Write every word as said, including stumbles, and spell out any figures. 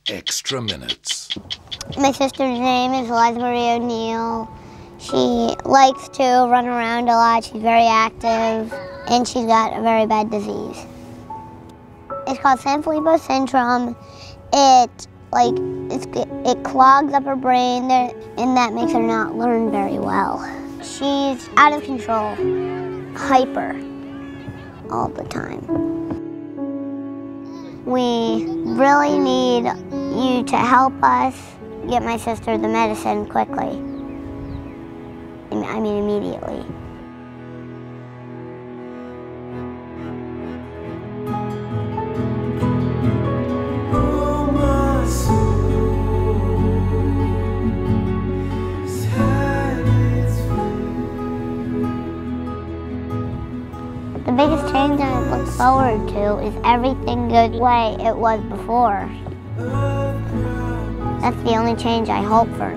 extra minutes. My sister's name is Eliza O'Neill. She likes to run around a lot. She's very active, and she's got a very bad disease. It's called Sanfilippo syndrome. It like it's, it clogs up her brain, and that makes her not learn very well. She's out of control, hyper, all the time. We really need you to help us get my sister the medicine quickly. I mean, immediately. The biggest change I look forward to is everything goes the way it was before. That's the only change I hope for.